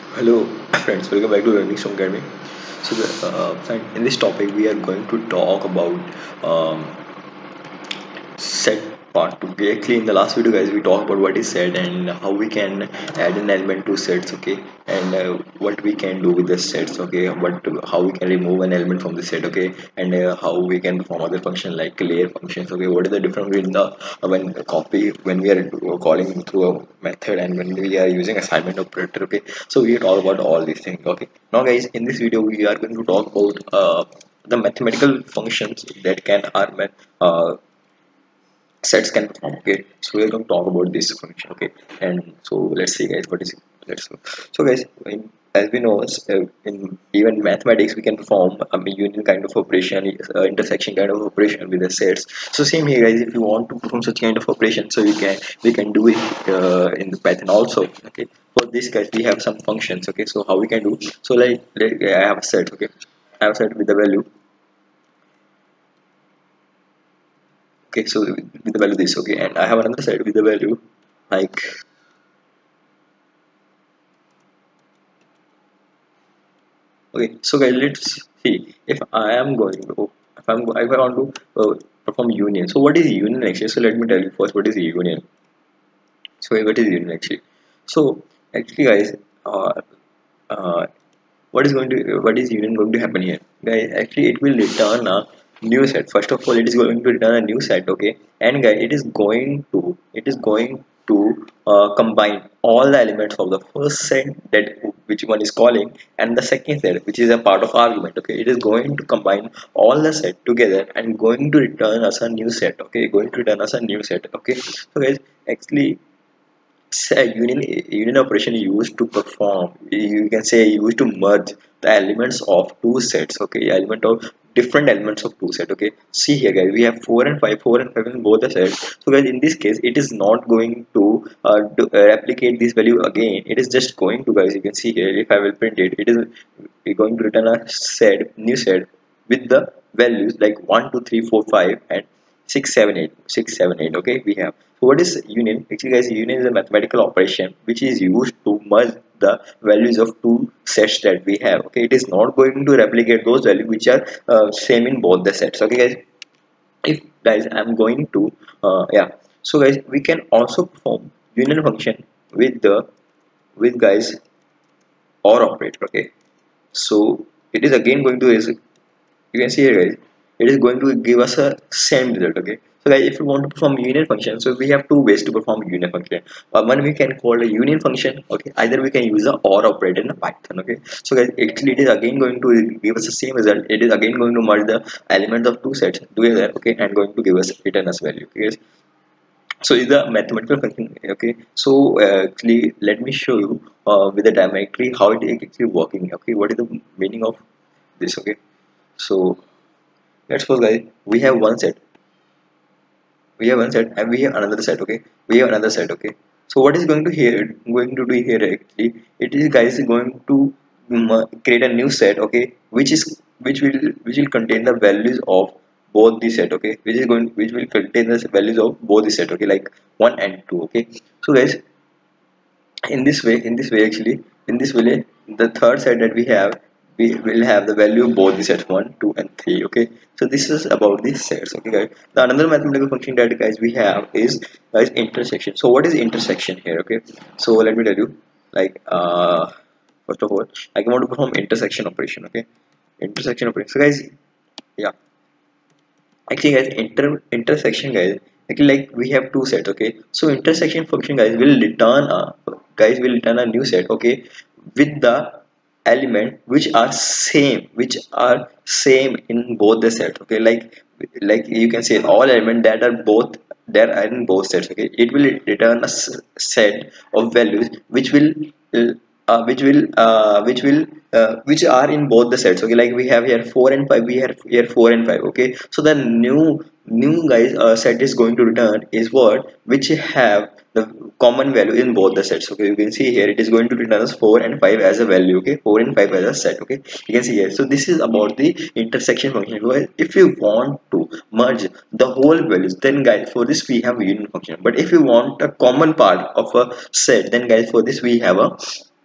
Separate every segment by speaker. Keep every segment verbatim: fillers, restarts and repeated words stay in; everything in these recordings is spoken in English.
Speaker 1: Hello, friends. Welcome back to Learning Stone Academy. So, the, uh, friend, in this topic, we are going to talk about um, set part two. Okay, actually, in the last video, guys, we talked about what is set and how we can add an element to sets. Okay, and uh, what we can do with the sets. Okay, what how we can remove an element from the set. Okay, and uh, how we can perform other function like layer functions. Okay, what is the difference between the uh, when copy when we are calling through a method and when we are using assignment operator. Okay, so we talk about all these things. Okay, now guys, in this video we are going to talk about uh, the mathematical functions that can are met, uh, sets can perform. Okay, so we're going to talk about this function. Okay, and so let's see guys what is it. Let's go. So guys, in, as we know, uh, in even mathematics we can perform um, a union kind of operation, uh, intersection kind of operation with the sets. So same here guys, if you want to perform such kind of operation, so you can we can do it uh, in the Python also. Okay, for this guys we have some functions. Okay, so how we can do, so like, like I have a set. Okay, I have a set with the value. Okay, so with the value this. Okay, and I have another set with the value like, okay, so guys, let's see if I am going to, if I'm if I want to uh, perform union. So what is union actually? So let me tell you first what is union. So what is union actually? So actually guys, uh, uh, what is going to what is union going to happen here guys? Actually it will return a new set. First of all, it is going to return a new set. Okay, and guys, it is going to it is going to uh, combine all the elements of the first set, that which one is calling, and the second set which is a part of argument. Okay, it is going to combine all the set together and going to return us a new set. Okay, going to return us a new set. Okay, so guys, actually say union union operation used to perform, you can say used to merge the elements of two sets. Okay, element of different elements of two set. Okay, see here guys, we have four and five, four and five in both the sets. So guys, in this case it is not going to uh, do, uh, replicate this value again. It is just going to, guys, you can see here, if I will print it, it is going to return a set, new set with the values like one two three four five and six seven eight six seven eight. Okay, we have. So what is union actually guys? Union is a mathematical operation which is used to merge the values of two sets that we have. Okay, it is not going to replicate those values which are uh, same in both the sets. Okay guys, if guys I'm going to uh, yeah, so guys, we can also perform union function with the with guys or operator. Okay, so it is again going to is, you can see here guys, it is going to give us a same result. Okay, so guys, if you want to perform union function, so we have two ways to perform union function. Uh, one we can call a union function. Okay, either we can use a or operator in a Python. Okay, so guys, actually it is again going to give us the same result. It is again going to merge the elements of two sets together. Okay, and going to give us return as value. Okay guys, so is the mathematical function. Okay, so uh, actually let me show you uh, with the directly how it is actually working. Okay, what is the meaning of this? Okay, so let's suppose guys, we have one set, we have one set and we have another set. Okay, we have another set. Okay, so what is going to here going to do here actually, it is guys going to um, uh, create a new set. Okay, which is which will which will contain the values of both the set. Okay, which is going which will contain the values of both the set. Okay, like one and two. Okay, so guys, in this way in this way actually, in this way, the third set that we have, we will have the value of both the sets one, two and three. Okay, so this is about these sets. Okay guys, the another mathematical function that guys we have is guys intersection. So what is intersection here? Okay, so let me tell you, like uh first of all, I want to perform intersection operation. Okay, intersection operation. So guys, yeah, actually guys, inter intersection guys, actually like we have two sets. Okay, so intersection function guys will return a guys will return a new set. Okay, with the element which are same which are same in both the sets. Okay, like like you can say all elements that are both that are in both sets. Okay, it will return a s- set of values which will uh, uh, which will uh, which will uh, which are in both the sets. Okay, like we have here four and five, we have here four and five. Okay, so the new new guys uh, set is going to return is what, which have the common value in both the sets. Okay, you can see here it is going to return us four and five as a value. Okay, four and five as a set. Okay, you can see here. So this is about the intersection function. Well, if you want to merge the whole values, then guys for this we have a union function. But if you want a common part of a set, then guys for this we have a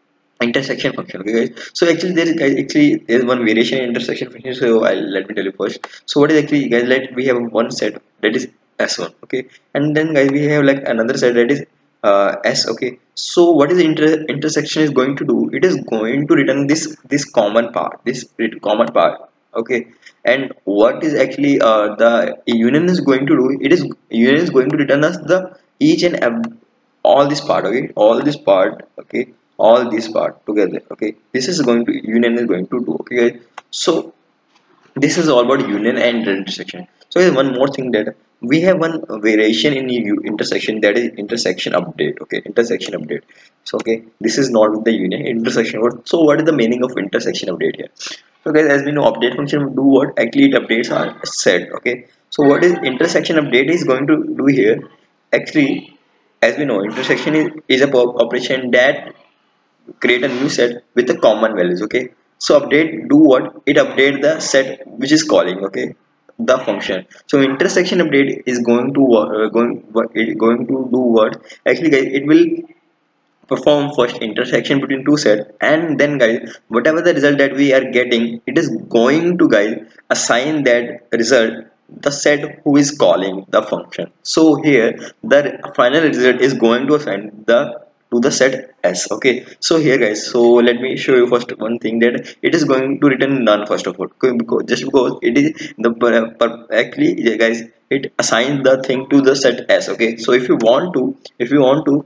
Speaker 1: intersection function. Okay guys, so actually there is guys actually there's one variation in intersection function, so I'll let me tell you first. So what is actually guys, let we have one set that is s one, okay, and then guys we have like another set that is uh, s, okay. So what is the inter intersection is going to do, it is going to return this this common part, this common part, okay. And what is actually uh, the union is going to do, it is union is going to return us the each and every all this part, okay, all this part, okay, all this part together, okay. This is going to union is going to do, okay guys. So this is all about union and intersection. So here's one more thing, that we have one variation in u- intersection, that is intersection update, okay, intersection update. So okay, this is not with the union intersection. What, so what is the meaning of intersection update here? So guys, as we know, update function will do what, actually it updates our set, okay. So what is intersection update is going to do here, actually, as we know, intersection is, is a po- operation that create a new set with the common values, okay. So update do what, it update the set which is calling, okay, the function. So intersection update is going to uh, going what it going to do what, actually guys, it will perform first intersection between two sets, and then guys whatever the result that we are getting, it is going to guys assign that result the set who is calling the function. So here the final result is going to assign the to the set s, okay. So here guys, so let me show you first one thing, that it is going to return none first of all, okay, because just because it is the per, per, actually yeah, guys, it assigns the thing to the set s, okay. So if you want to, if you want to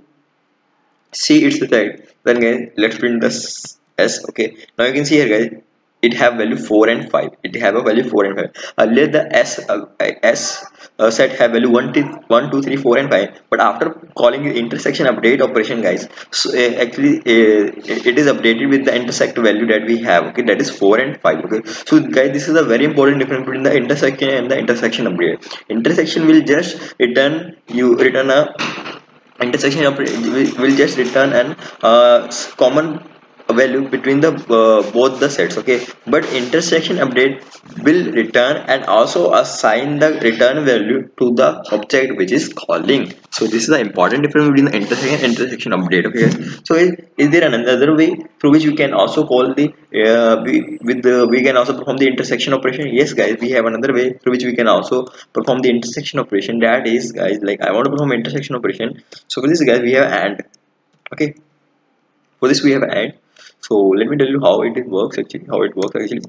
Speaker 1: see its side, then guys let's print this s, okay. Now you can see here guys, it have value four and five, it have a value four and five. Earlier the s uh, s uh, set have value one, one, two, three, four and five, but after calling the intersection update operation guys, so uh, actually uh, it is updated with the intersect value that we have, okay, that is four and five, okay. So guys, this is a very important difference between the intersection and the intersection update. Intersection will just return you return a intersection of will will just return an uh, common value between the uh, both the sets, okay. But intersection update will return and also assign the return value to the object which is calling. So this is the important difference between the intersection and intersection update, okay. So is, is there another way through which we can also call the uh, we, with the we can also perform the intersection operation? Yes guys, we have another way through which we can also perform the intersection operation, that is guys, like I want to perform intersection operation. So for this guys, we have and, okay, for this we have and. So let me tell you how it works actually, how it works actually.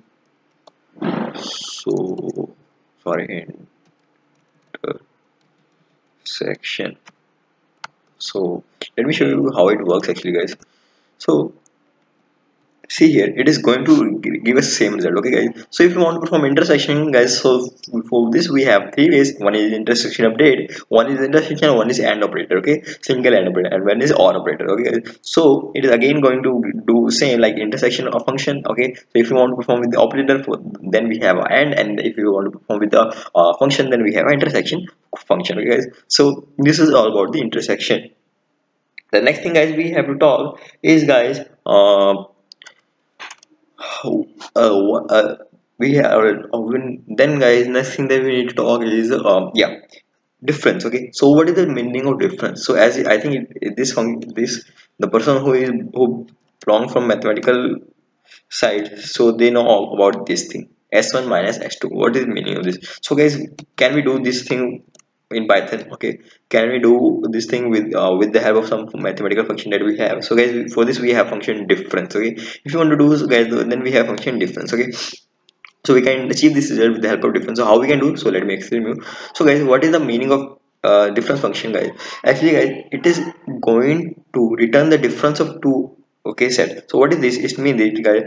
Speaker 1: So sorry, intersection. So let me show you how it works actually guys. So see here, it is going to give us same result, okay guys. So if you want to perform intersection guys, so for this we have three ways. One is intersection update, one is intersection, one is AND operator, okay, single AND operator, and one is OR operator, okay guys. So it is again going to do same like intersection of function, okay. So if you want to perform with the operator, for then we have AND, and if you want to perform with the uh, function, then we have intersection function, okay guys. So this is all about the intersection. The next thing guys we have to talk is guys uh, uh, uh, we have uh, when, then guys next thing that we need to talk is um yeah, difference, okay. So what is the meaning of difference? So as I think it, it- this func- this the person who is who belong from mathematical side, so they know all about this thing, s one minus s two. What is the meaning of this? So guys, can we do this thing in Python? Okay, can we do this thing with uh, with the help of some mathematical function that we have? So guys, for this we have function difference, okay. If you want to do this guys, then we have function difference, okay. So we can achieve this result with the help of difference. So how we can do? So let me explain you. So guys, what is the meaning of uh, difference function guys? Actually guys, it is going to return the difference of two, okay, set. So what is this? It means that guys,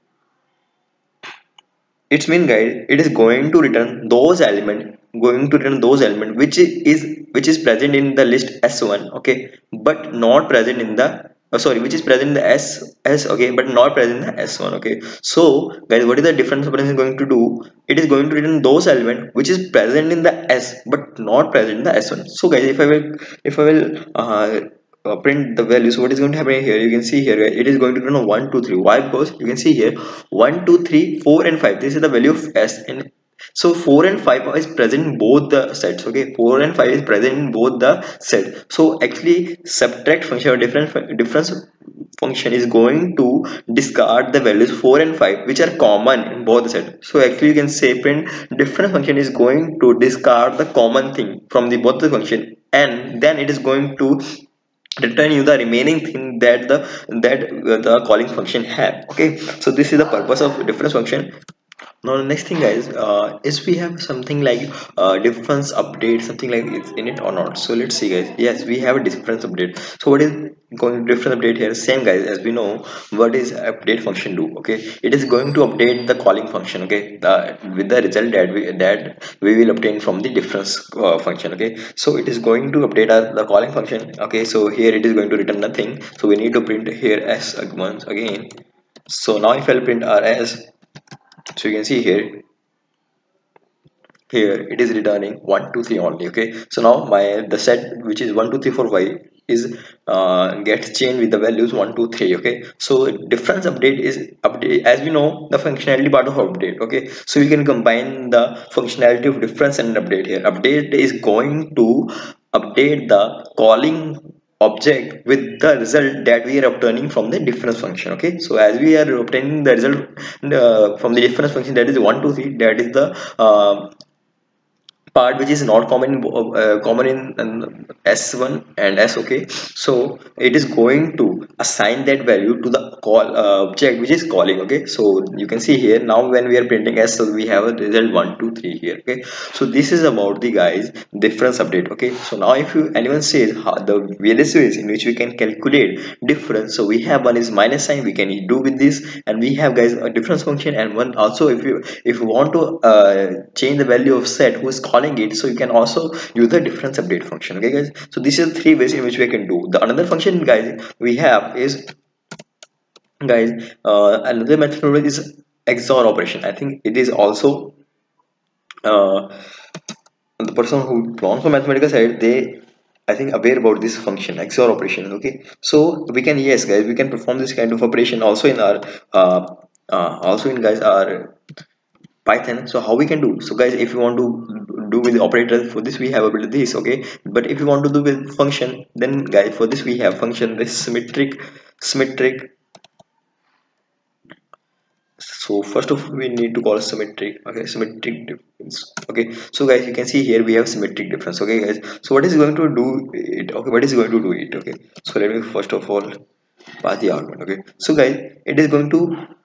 Speaker 1: it's mean guys, it is going to return those element, going to return those element which is which is present in the list s one, okay, but not present in the uh, sorry, which is present in the s s, okay, but not present in the s one, okay. So guys, what is the difference operation is going to do? It is going to return those element which is present in the s but not present in the s one. So guys, if I will if I will uh, uh, print the value, so what is going to happen here? You can see here it is going to run a one two three. Why? Because you can see here one two three four and five, this is the value of s, and so four and five is present in both the sets, okay. Four and five is present in both the set. So actually subtract function or difference difference function is going to discard the values four and five which are common in both the sets. So actually you can say print difference function is going to discard the common thing from the both the function, and then it is going to return you the remaining thing that the that uh, the calling function have. Okay, so this is the purpose of difference function. Now the next thing guys, uh, is we have something like uh, difference update, something like it's in it or not. So let's see guys. Yes, we have a difference update. So what is going difference update here? Same guys, as we know what is update function do. Okay, it is going to update the calling function. Okay, the, with the result that we that we will obtain from the difference uh, function. Okay, so it is going to update our the calling function. Okay, so here it is going to return nothing, so we need to print here s once again. So now if I'll print r as, so you can see here here it is returning one two three only. Okay, so now my the set which is one two three four five is uh, gets changed with the values one two three. Okay, so difference update is update, as we know the functionality part of update. Okay, so we can combine the functionality of difference and update. Here update is going to update the calling object with the result that we are obtaining from the difference function. Okay, so as we are obtaining the result uh, from the difference function, that is one two three, that is the uh, part which is not common in uh, common in um, S one and S. Okay, so it is going to assign that value to the call uh, object which is calling. Okay, so you can see here now when we are printing S, so we have a result one two three here. Okay, so this is about the guys difference update. Okay, so now if you anyone says how the various ways in which we can calculate difference, so we have one is minus sign, we can do with this, and we have guys a difference function, and one also if you if you want to uh, change the value of set who is calling it, so you can also use the difference update function. Okay guys, so this is three ways in which we can do. The another function guys we have is guys uh, another method is X O R operation. I think it is also uh, the person who belongs from mathematical side, they I think aware about this function X O R operation. Okay, so we can, yes guys, we can perform this kind of operation also in our uh, uh, also in guys our Python. So how we can do? So guys, if you want to do with the operator, for this we have ability this. Okay, but if you want to do with function, then guys for this we have function this symmetric symmetric. So first of all we need to call symmetric. Okay, symmetric difference. Okay, so guys you can see here we have symmetric difference. Okay guys, so what is going to do it? Okay, what is going to do it? Okay, so let me first of all pass the argument. Okay, so guys it is going to,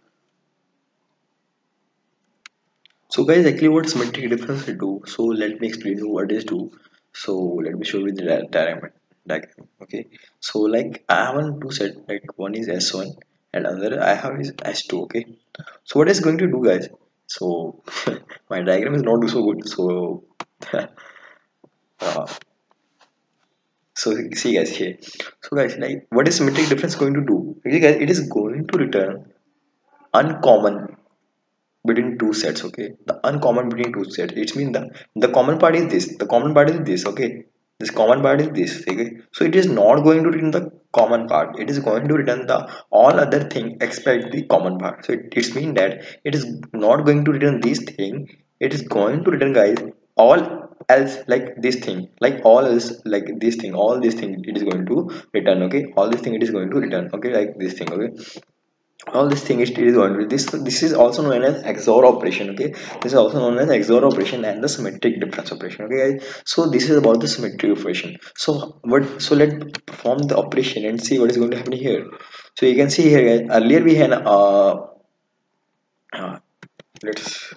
Speaker 1: so guys actually what symmetric difference will do, so let me explain you what is do. So let me show you the di- diagram diagram. Okay, so like I have one two set, like one is S one and another I have is S two. Okay, so what is going to do guys, so my diagram is not so good, so uh, so see guys here, so guys like what is symmetric difference going to do? Okay guys, it is going to return uncommon between two sets. Okay, the uncommon between two sets, it means the the common part is this, the common part is this. Okay, this common part is this. Okay, so it is not going to return the common part, it is going to return the all other thing except the common part. So it, it means that it is not going to return this thing, it is going to return guys all else, like this thing, like all else, like this thing, all this thing it is going to return. Okay, all this thing it is going to return. Okay, like this thing. Okay, all this thing is, it is going to this this is also known as X O R operation. Okay, this is also known as X O R operation and the symmetric difference operation. Okay guys, so this is about the symmetric operation. So what, so let's perform the operation and see what is going to happen here. So you can see here guys, earlier we had uh, uh let's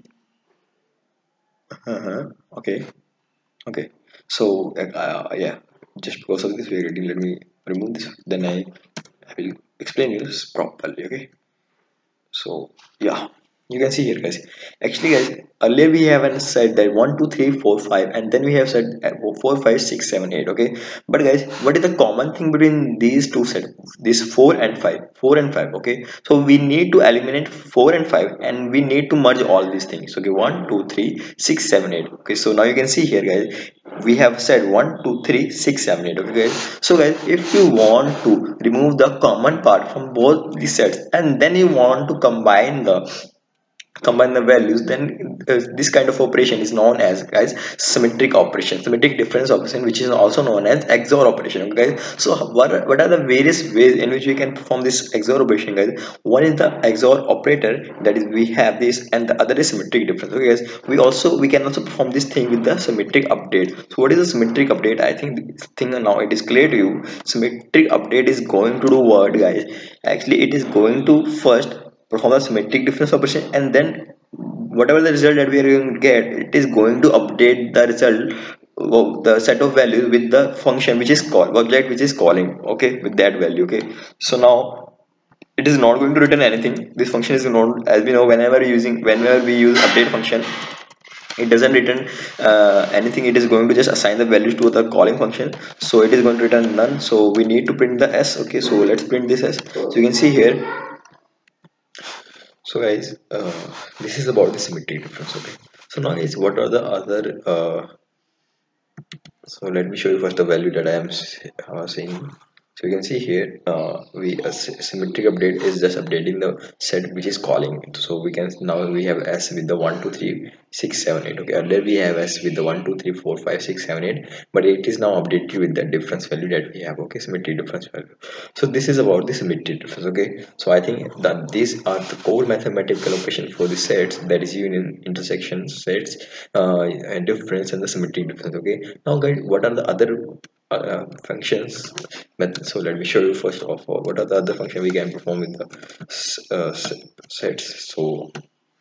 Speaker 1: uh-huh, okay, okay, so uh, yeah, just because of this variety let me remove this, then I, I will explain you this properly. Okay, so yeah, you can see here guys, actually guys earlier we haven't said that one two three four five and then we have said uh, four five six seven eight. Okay, but guys what is the common thing between these two sets, this four and five, four and five? Okay, so we need to eliminate four and five and we need to merge all these things. Okay, one two three six seven eight. Okay, so now you can see here guys, we have said one two three six seven eight. Okay guys, so guys if you want to remove the common part from both the sets and then you want to combine the combine the values, then uh, this kind of operation is known as, guys, symmetric operation, symmetric difference operation, which is also known as X O R operation. Okay, guys, so what are, what are the various ways in which we can perform this X O R operation, guys? One is the X O R operator, that is we have this, and the other is symmetric difference. Okay, guys, we also we can also perform this thing with the symmetric update. So what is the symmetric update? I think this thing now it is clear to you. Symmetric update is going to do what, guys? Actually, it is going to first perform a symmetric difference operation, and then whatever the result that we are going to get, it is going to update the result, well, the set of values with the function which is called object which is calling, okay, with that value. Okay, so now it is not going to return anything. This function is not, as we know, whenever using whenever we use update function, it doesn't return uh, anything. It is going to just assign the values to the calling function, so it is going to return none. So we need to print the s. Okay, so let's print this s. So you can see here. So guys, uh, this is about the symmetry difference. Okay, so now guys, what are the other uh, so let me show you first the value that I am uh, saying. So you can see here, uh, we a symmetric update is just updating the set which is calling it. So we can now we have s with the one two three six seven eight. Okay, earlier we have s with the one two three four five six seven eight, but it is now updated with the difference value that we have. Okay, symmetry difference value. So this is about the symmetry difference. Okay, so I think that these are the core mathematical operation for the sets, that is union, intersection, sets, uh, and difference, and the symmetry difference. Okay, now guys, what are the other uh, functions method? So let me show you first of all what are the other functions we can perform with the uh, sets. So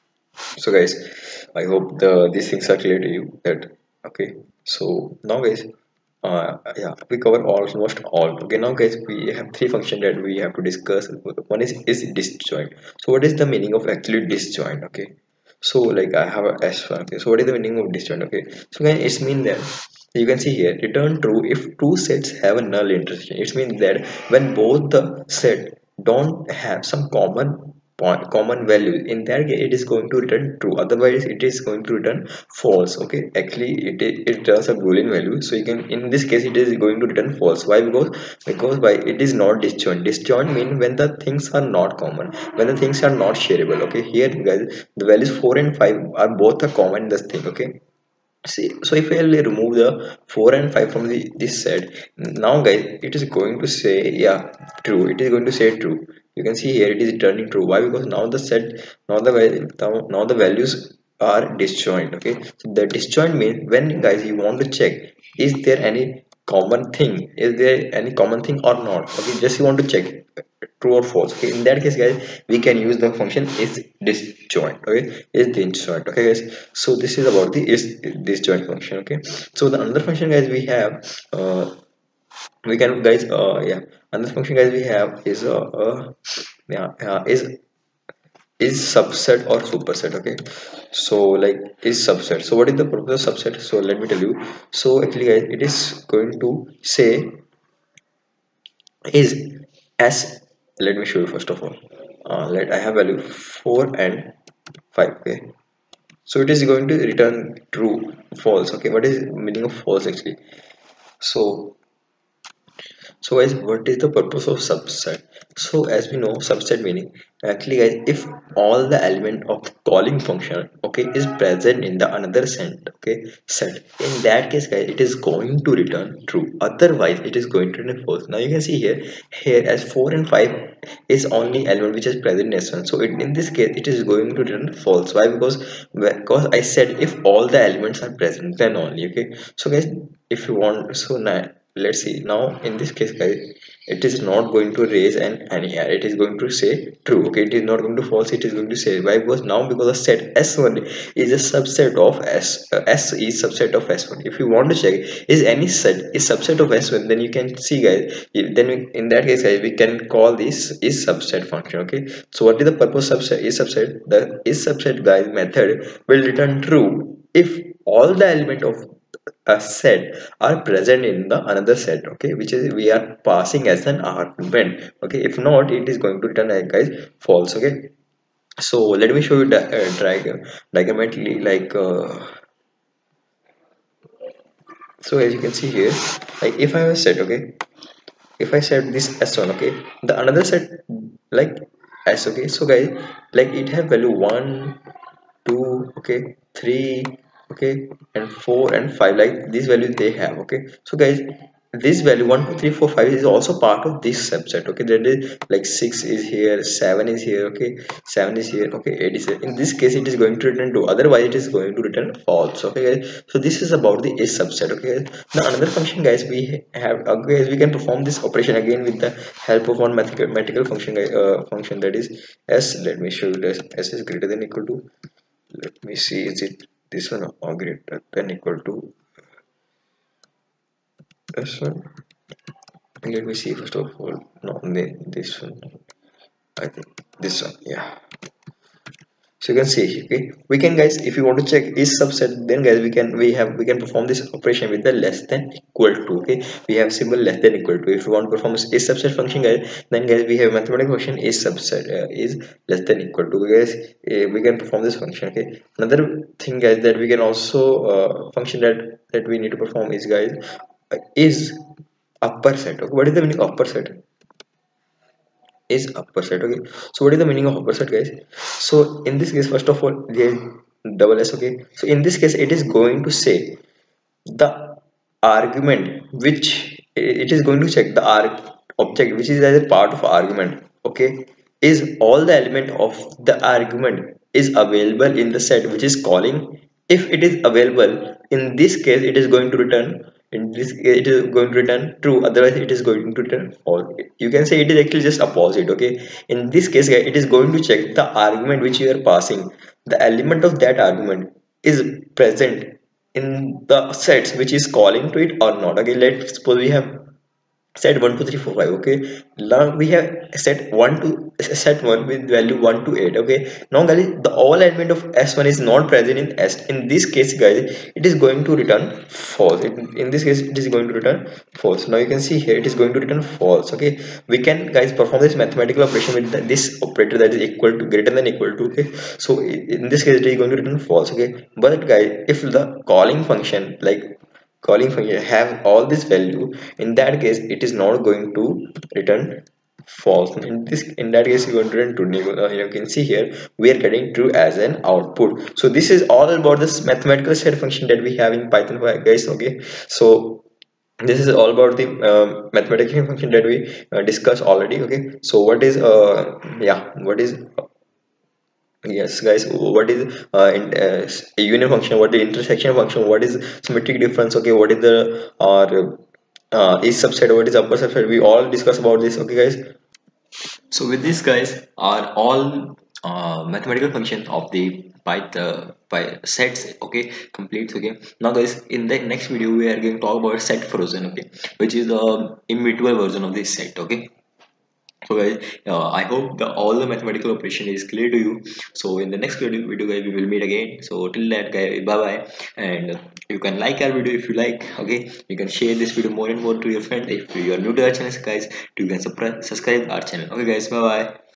Speaker 1: so guys, I hope the these things are clear to you. That okay, so now guys, uh yeah, we cover almost all. Okay, now guys, we have three functions that we have to discuss. One is is disjoint. So what is the meaning of actually disjoint? Okay, so like I have a s one. Okay, so what is the meaning of disjoint? Okay, so guys, it's mean that you can see here, return true if two sets have a null intersection. It means that when both the set don't have some common point, common value, in that case it is going to return true, otherwise it is going to return false. Okay, actually it, it returns a boolean value, so you can, in this case it is going to return false. Why? because because by it is not disjoint. Disjoint mean when the things are not common, when the things are not shareable. Okay, here guys, the values four and five are both a common in this thing. Okay, see, so if I remove the four and five from the this set, now guys, it is going to say, yeah, true. It is going to say true. You can see here it is returning true. Why? Because now the set, now the now, now the values are disjoint. Okay, so the disjoint means when, guys, you want to check is there any common thing, is there any common thing or not. Okay, just you want to check true or false. Okay, in that case guys, we can use the function is disjoint. Okay, is disjoint. Okay guys, so this is about the is disjoint function. Okay, so the another function, guys, we have uh we can, guys, uh yeah, another function, guys, we have is uh, uh yeah uh, is is subset or superset. Okay, so like is subset. So what is the purpose of subset? So let me tell you. So actually guys, it is going to say is as, let me show you first of all. Uh, let I have value four and five. Okay, so it is going to return true, false. Okay, what is meaning of false actually? So so guys, what is the purpose of subset? So as we know, subset meaning, actually guys, if all the element of calling function, okay, is present in the another set. Okay, set, in that case guys, it is going to return true, otherwise it is going to return false. Now you can see here, here as four and five is only element which is present in S one, so it, in this case it is going to return false. Why? because because I said if all the elements are present, then only. Okay, so guys, if you want, so now let's see. Now in this case guys, it is not going to raise an any error, it is going to say true. Okay, it is not going to false, it is going to say. Why? Because now, because the set S one is a subset of S, uh, S is subset of S one. If you want to check is any set is subset of S one, then you can see guys, if, then we, in that case guys, we can call this is subset function. Okay, so what is the purpose of subset? Is subset, the is subset guys method will return true if all the element of a set are present in the another set. Okay, which is we are passing as an argument. Okay, if not, it is going to return, uh, guys, false. Okay, so let me show you di uh, diagram diagrammatically, like uh, so as you can see here, like if I have a set. Okay, if I set this s one, okay, the another set like s. Okay, so guys, like it have value one two, okay, three, okay, and four and five, like these values they have. Okay, so guys, this value one two three four five is also part of this subset. Okay, that is like six is here, seven is here, okay, seven is here, okay, eight is here. In this case it is going to return two, otherwise it is going to return false. Okay guys, so this is about the is subset. Okay guys, now another function guys we have, okay guys, we can perform this operation again with the help of one mathematical function, uh, function that is s. Let me show you this. S is greater than equal to, let me see, is it this one or greater than equal to this one? Let me see first of all. No, this one, I think this one, yeah. So you can see, okay, we can guys, if you want to check is subset, then guys we can we have we can perform this operation with the less than equal to. Okay, we have symbol less than equal to. If you want to perform is subset function guys, then guys we have mathematical function is subset, uh, is less than equal to. Guys, uh, we can perform this function. Okay, another thing guys that we can also uh, function that that we need to perform is guys, uh, is upper set. Okay, what is the meaning of upper set? Is upper set. Okay, so what is the meaning of upper set guys? So in this case, first of all, there is double s. Okay, so in this case it is going to say the argument which it is going to check the arg object which is as a part of argument. Okay, is all the element of the argument is available in the set which is calling. If it is available, in this case it is going to return, in this case it is going to return true, otherwise it is going to return false. You can say it is actually just opposite. Okay, in this case guys, it is going to check the argument which you are passing, the element of that argument is present in the sets which is calling to it or not. Okay, let's suppose we have set one two three four five. Okay, now we have set one to set one with value one to eight. Okay, now guys, the all element of s one is not present in s. In this case guys, it is going to return false. It, in this case it is going to return false. Now you can see here it is going to return false. Okay, we can guys perform this mathematical operation with the, this operator that is equal to, greater than equal to. Okay, so in this case it is going to return false. Okay, but guys, if the calling function, like calling function, have all this value, in that case it is not going to return false. In this, in that case you're going to return true. Uh, you can see here we are getting true as an output. So this is all about this mathematical set function that we have in Python guys. Okay, so this is all about the uh, mathematical function that we uh, discussed already. Okay, so what is uh yeah what is yes guys, what is uh, in, uh, a union function, what is intersection function, what is symmetric difference, okay, what is the or uh, is subset, what is upper subset, we all discuss about this. Okay guys, so with this guys are all uh, mathematical functions of the Python by sets. Okay, complete. Okay, now guys, in the next video we are going to talk about set frozen. Okay, which is the immutable version of this set. Okay, so guys, uh, I hope the all the mathematical operation is clear to you. So in the next video, video guys, we will meet again. So till that guys, bye bye. And you can like our video if you like. Okay, you can share this video more and more to your friends. If you are new to our channel guys, you can subscribe subscribe our channel. Okay guys, bye bye.